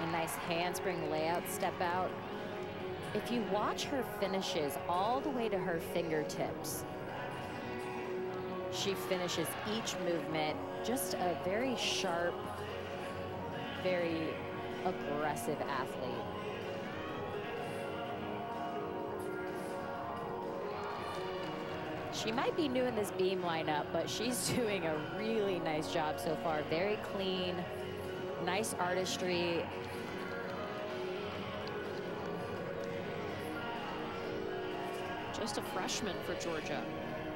A nice handspring layout step out. If you watch her finishes all the way to her fingertips, she finishes each movement just a very sharp, very aggressive athlete. She might be new in this beam lineup, but she's doing a really nice job so far. Very clean, nice artistry. Just a freshman for Georgia.